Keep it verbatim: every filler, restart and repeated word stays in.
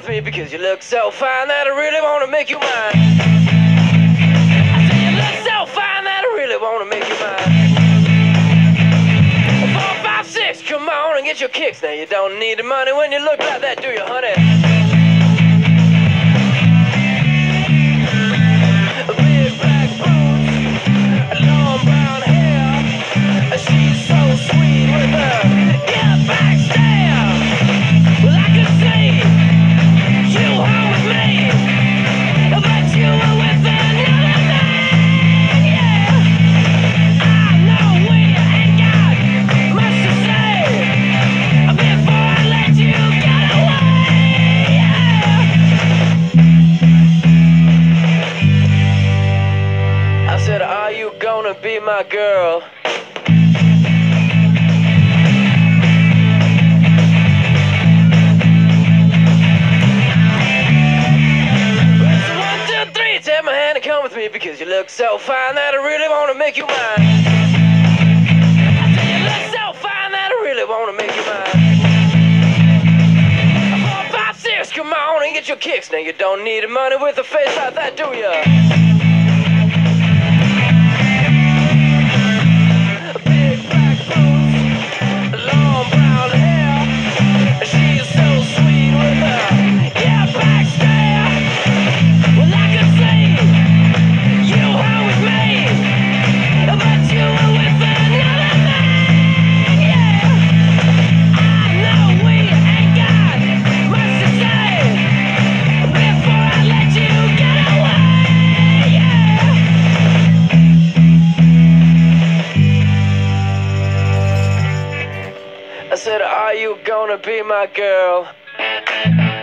with me because you look so fine that I really wanna make you mine. I say you look so fine that I really wanna make you mine. Four, five, six, come on and get your kicks. Now you don't need the money when you look like that, do you, honey? Big black boots, long brown hair. She's so sweet with her yeah, back stare. Well, I can see you home with me, but you were with another man, yeah. I know we ain't got much to say before I let you get away, yeah. I said, are you gonna be my girl? Take my hand and come with me because you look so fine that I really want to make you mine. I say you look so fine that I really want to make you mine. Four, five, six, come on and get your kicks. Now you don't need the money with a face like that, do ya? Big black boots, long brown hair. She's so sweet with her yeah, back stare. Well, I could see you home with me, but you were with another man, yeah. I know we ain't got much to say before I let you get away, yeah. I said, are you gonna be my girl?